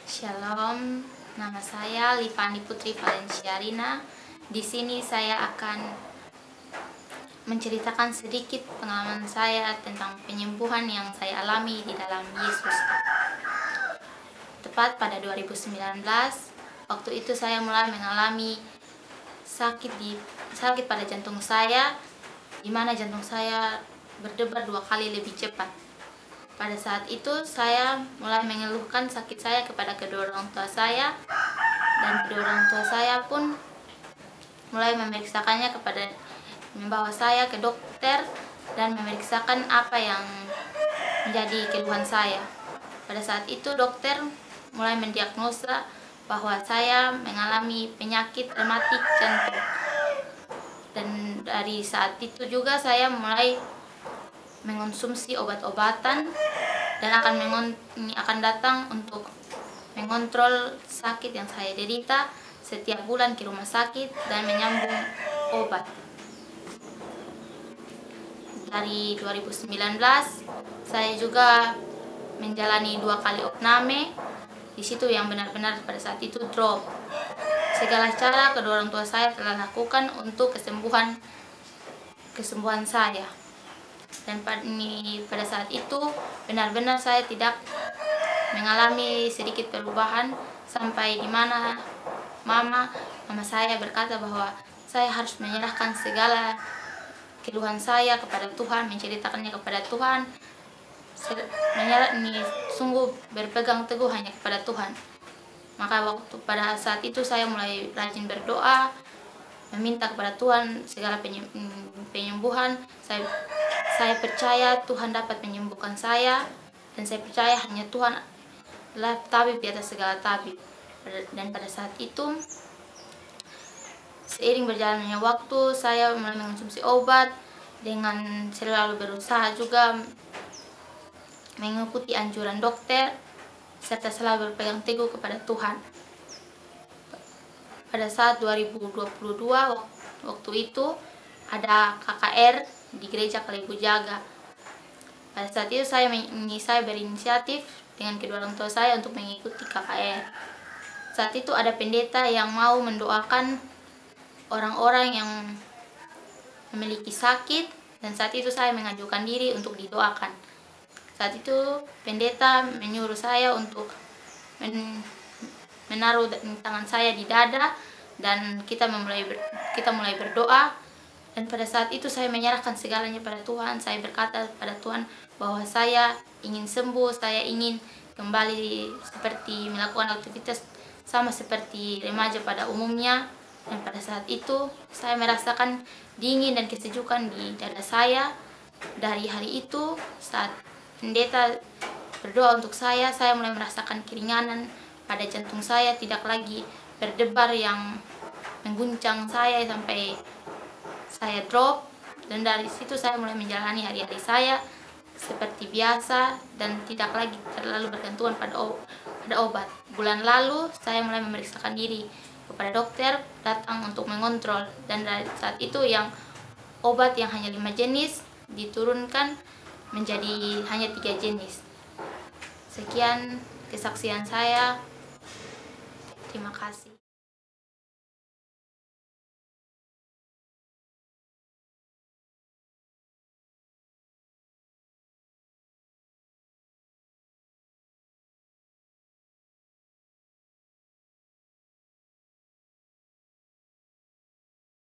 Shalom, nama saya Livani Putri Valenciarina. Di sini saya akan menceritakan sedikit pengalaman saya tentang penyembuhan yang saya alami di dalam Yesus. Tepat pada 2019, waktu itu saya mulai mengalami sakit pada jantung saya, di mana jantung saya berdebar 2 kali lebih cepat. Pada saat itu saya mulai mengeluhkan sakit saya kepada kedua orang tua saya, dan kedua orang tua saya pun mulai memeriksakannya membawa saya ke dokter dan memeriksakan apa yang menjadi keluhan saya. Pada saat itu dokter mulai mendiagnosa bahwa saya mengalami penyakit rematik jantung. Dan dari saat itu juga saya mulai mengonsumsi obat-obatan dan akan datang untuk mengontrol sakit yang saya derita setiap bulan ke rumah sakit dan menyambung obat. Dari 2019 saya juga menjalani 2 kali opname. Di situ yang benar-benar pada saat itu drop. Segala cara kedua orang tua saya telah lakukan untuk kesembuhan saya. Dan pada saat itu benar-benar saya tidak mengalami sedikit perubahan, sampai di mana mama saya berkata bahwa saya harus menyerahkan segala keluhan saya kepada Tuhan, menceritakannya kepada Tuhan, sungguh berpegang teguh hanya kepada Tuhan. Maka pada saat itu saya mulai rajin berdoa, meminta kepada Tuhan segala penyembuhan. Saya percaya Tuhan dapat menyembuhkan saya, dan saya percaya hanya Tuhan adalah tabib di atas segala tabib. Dan pada saat itu, seiring berjalannya waktu, saya mulai mengonsumsi obat dengan selalu berusaha juga mengikuti anjuran dokter, serta selalu berpegang teguh kepada Tuhan. Pada saat 2022 waktu itu ada KKR di gereja Kalebu Jaga. Pada saat itu saya berinisiatif dengan kedua orang tua saya untuk mengikuti KKR. Saat itu ada pendeta yang mau mendoakan orang-orang yang memiliki sakit, dan saat itu saya mengajukan diri untuk didoakan. Saat itu pendeta menyuruh saya untuk menaruh tangan saya di dada, dan kita mulai berdoa. Dan pada saat itu saya menyerahkan segalanya pada Tuhan. Saya berkata pada Tuhan bahwa saya ingin sembuh, saya ingin kembali seperti melakukan aktivitas sama seperti remaja pada umumnya. Dan pada saat itu saya merasakan dingin dan kesejukan di dada saya. Dari hari itu, saat pendeta berdoa untuk saya mulai merasakan keringanan pada jantung saya, tidak lagi berdebar yang mengguncang saya sampai saya drop. Dan dari situ saya mulai menjalani hari-hari saya seperti biasa dan tidak lagi terlalu bergantungan pada obat. Bulan lalu saya mulai memeriksakan diri kepada dokter, datang untuk mengontrol, dan dari saat itu yang obat yang hanya 5 jenis diturunkan menjadi hanya 3 jenis. Sekian kesaksian saya. Terima kasih.